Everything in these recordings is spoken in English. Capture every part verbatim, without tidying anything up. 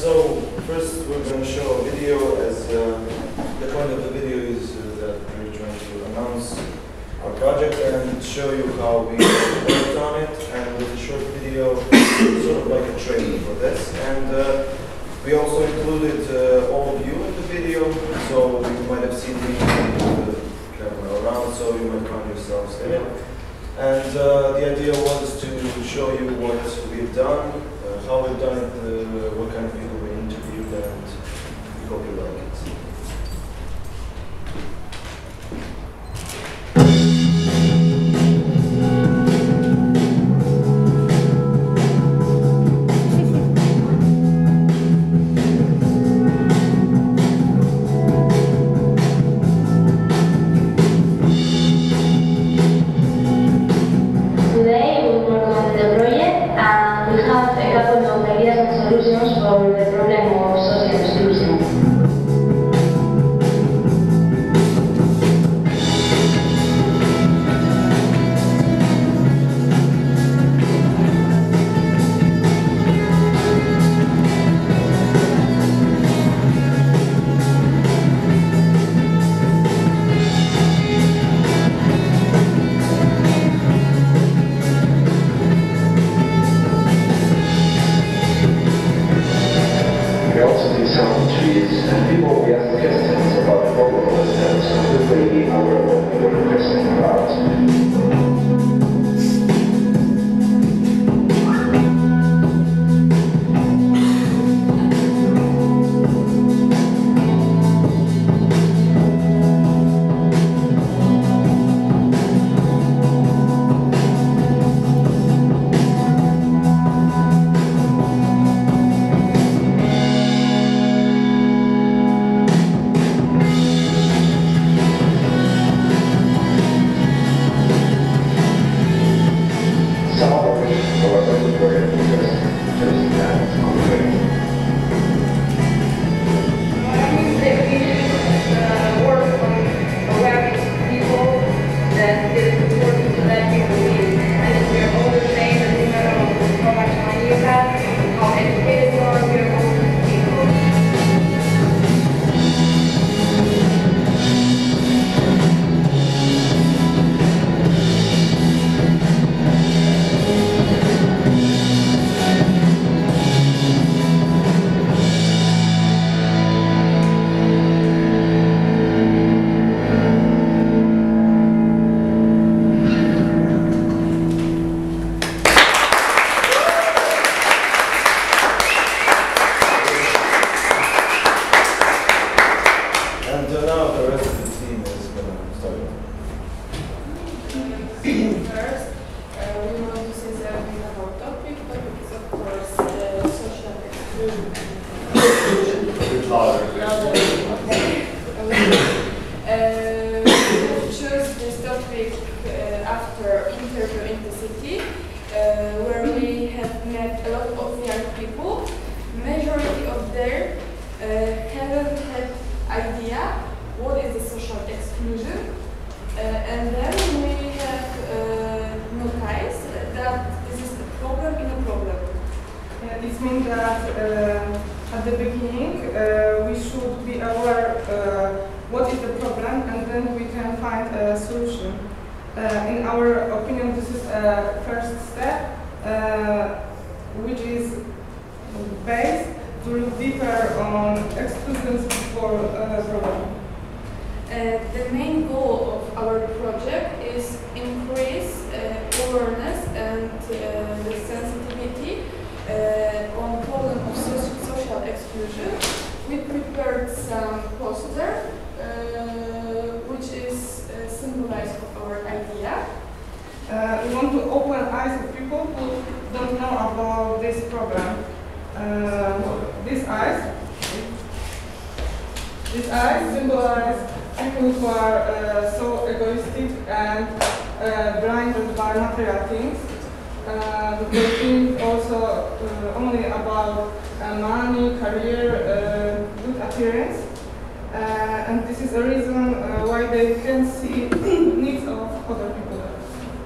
so first we're going to show a video as uh, the point of the video is uh, that we're trying to announce our project and show you how we worked on it, and with a short video, sort of like a training for this. And uh, we also included uh, all of you in the video, so you might have seen me with the camera around, so you might find yourselves in it. And uh, the idea was to show you what we've done, uh, how we've done it, uh, what kind of people we interviewed, and we hope you like it.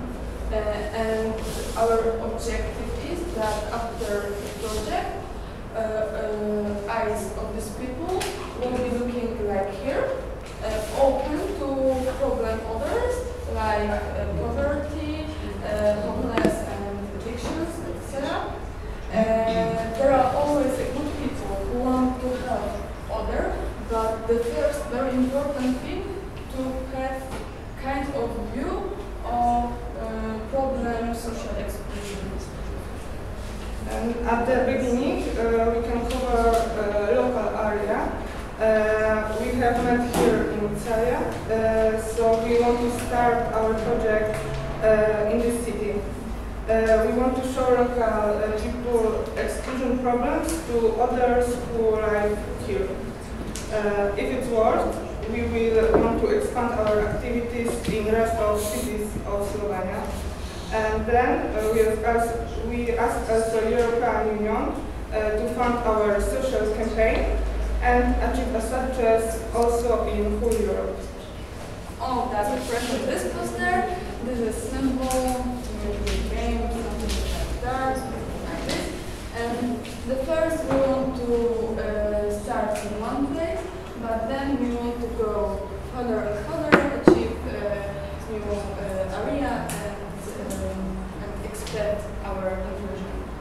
And our objective is that after the project, uh, uh, eyes of these people will be looking like here, uh, open to problem others like uh, poverty, uh, homeless and addictions, et cetera. Uh, there are always a good people who want to help others, but the first very important thing to have kind of view of uh, problem social exclusion. And at the beginning, uh, we can cover uh, local area. Uh, we have met here in Italia, uh, so we want to start our project uh, in this city. Uh, we want to show local uh, people exclusion problems to others who live here. Uh, if it's worth, we will want to expand our activities in the rest of cities of Slovenia. And then uh, we, ask, we ask as the European Union uh, to fund our social campaign and achieve a success also in whole Europe. Oh, that's a friend of this poster. This is a symbol, maybe game, something like that, like this. And the first we want to uh, start in one place, but then we want to go further and further, achieve uh, new uh, area and, um, and expand our conclusion.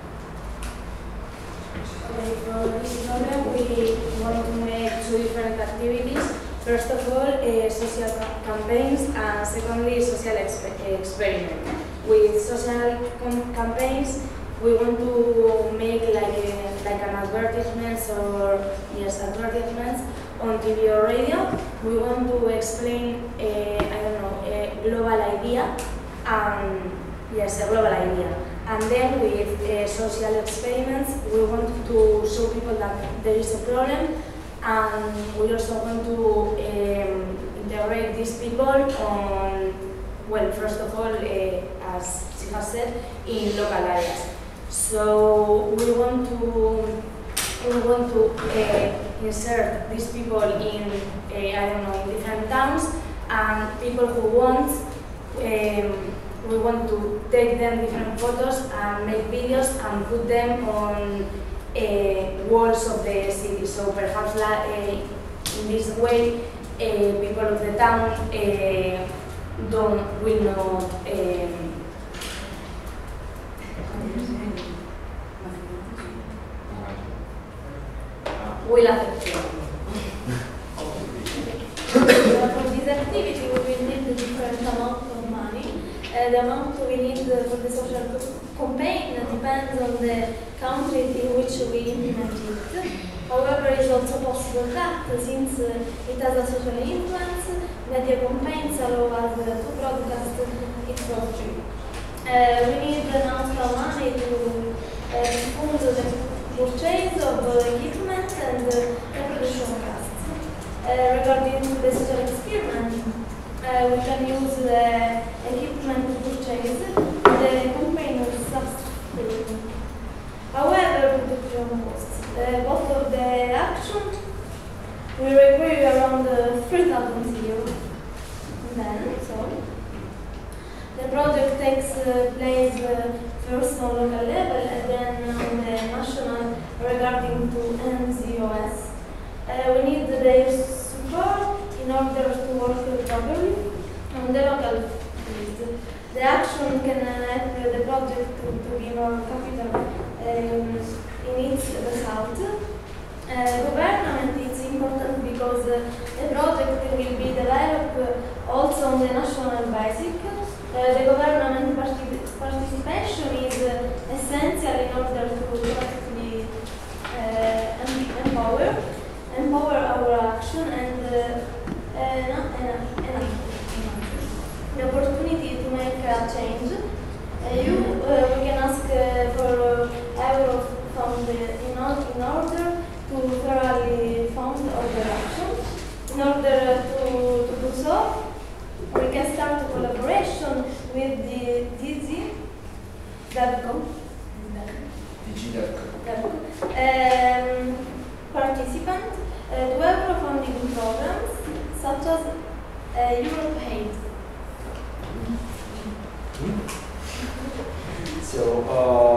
Okay, for this program we want to make two different activities. First of all, uh, social ca campaigns, and secondly, social exp experiment. With social campaigns, we want to make like a, like an advertisements or yes, advertisements on T V or radio. We want to explain, a, I don't know, a global idea, and yes, a global idea. And then with uh, social experiments, we want to show people that there is a problem, and we also want to um, integrate these people on, well, first of all, uh, as she has said, in local areas. So we want to we want to uh, insert these people in, uh, I don't know, in different towns, and people who want. Um, We want to take them different photos and make videos and put them on uh, walls of the city. So perhaps uh, in this way, uh, people of the town uh, don't will not um, will affect you. For this activity, we will need a different amount of money. Uh, the amount we need uh, for the social campaign depends on the country in which we implement it. However, it is also possible that, since uh, it has a social influence, media campaigns allow us uh, to broadcast it for free. Uh, we need enough money to uh, fund the purchase of uh, equipment and uh, the production costs. Uh, regarding the social experiment, Uh, we can use the equipment to purchase the campaign subscription. However, production costs. Uh, both of the action will require around uh, three thousand euros. Then, so the project takes uh, place uh, first on local level and then on the national regarding to N Z O S. Uh, we need their support in order to work properly on the local field. The action can help the project to, to be more capital um, in its result. Uh, government is important because uh, the project will be developed also on the national basis. Uh, the government particip participation is uh, essential in order to practically uh, empower, empower our action and uh, Uh, not enough, enough. The opportunity to make a change. Uh, you, uh, we can ask uh, for uh, euro fund in, in order to thoroughly fund other actions. In order to, to do so, we can start a collaboration with the D Z dot com. D G dot com. Um, participant uh, to euro funding programs such as uh, Europe Aid. So, uh,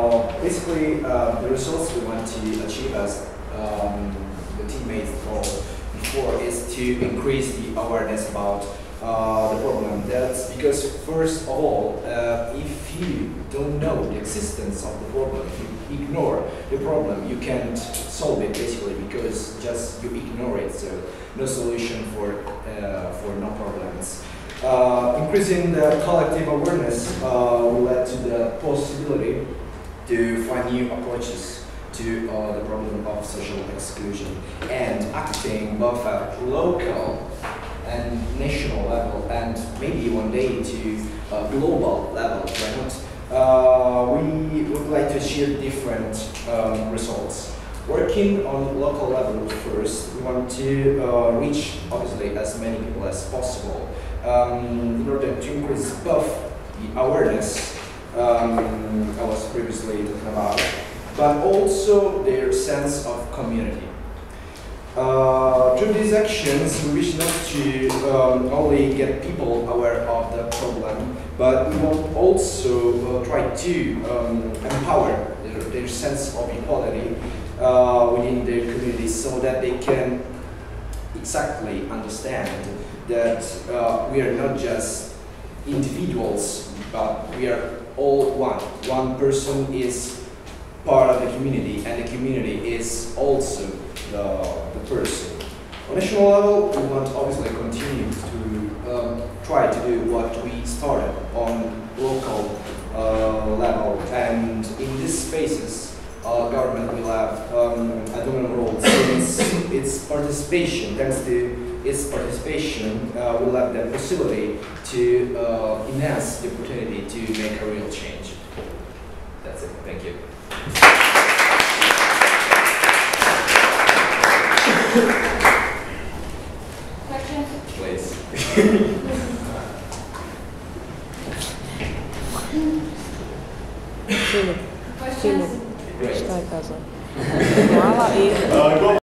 basically, uh, the results we want to achieve as um, the teammates goal before is to increase the awareness about uh, the problem. That's because first of all, uh, if you don't know the existence of the problem, if you ignore the problem, you can't solve it basically because just you ignore it. So no solution for uh, for no problems. Uh, increasing the collective awareness uh, will lead to the possibility to find new approaches to uh, the problem of social exclusion, and acting both at local and national level, and maybe one day to uh, global level. Why not? Uh, we would like to achieve different um, results. Working on local level first, we want to uh, reach obviously as many people as possible. Um, in order to increase both the awareness um, I was previously talking about, but also their sense of community. Uh, through these actions, we wish not to um, only get people aware of the problem, but we will also uh, try to um, empower their, their sense of equality uh, within their community so that they can exactly understand that uh, we are not just individuals, but we are all one. One person is part of the community, and the community is also the, the person. On national level, we want obviously continue to um, try to do what we started on local uh, level, and in these spaces, our government will have um, a dominant role since its participation, thanks to its participation, uh, will have the possibility to uh, enhance the opportunity to make a real change. That's it. Thank you. Questions? Please. Filip, Questions? Great. šta je kazao? Hvala i...